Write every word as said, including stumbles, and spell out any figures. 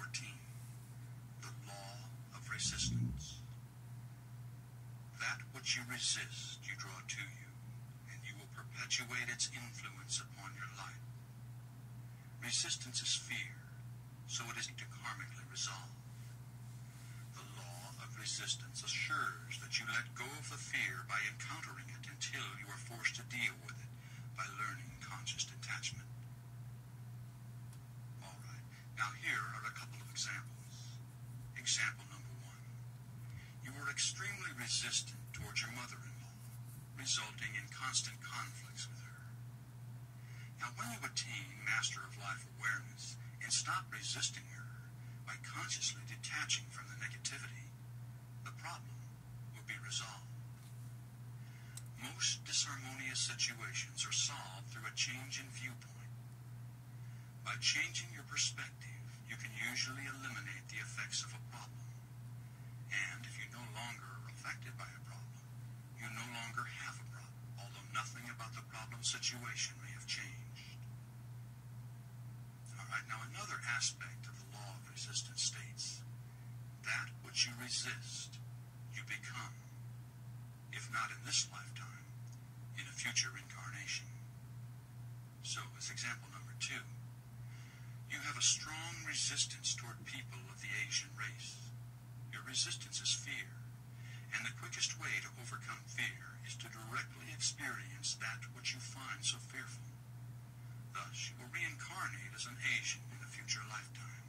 fourteen. The law of resistance. That which you resist, you draw to you, and you will perpetuate its influence upon your life. Resistance is fear, so it is to karmically resolve. The law of resistance assures that you let go of the fear by encountering it until you are forced to deal with it by learning conscious detachment. All right, now here are a couple of examples. Example number one. You were extremely resistant towards your mother-in-law, resulting in constant conflicts with her. Now, when you attain Master of Life awareness and stop resisting her by consciously detaching from the negativity, the problem will be resolved. Most disharmonious situations are solved through a change in viewpoint. By changing your perspective, you can usually eliminate the effects of a problem. And if you're no longer affected by a problem, you no longer have a problem, although nothing about the problem situation may have changed. All right, now another aspect of the law of resistance states, that which you resist, you become, if not in this lifetime, in a future incarnation. So, as example number two, you have a strong resistance toward people of the Asian race. Your resistance is fear, and the quickest way to overcome fear is to directly experience that which you find so fearful. Thus, you will reincarnate as an Asian in a future lifetime.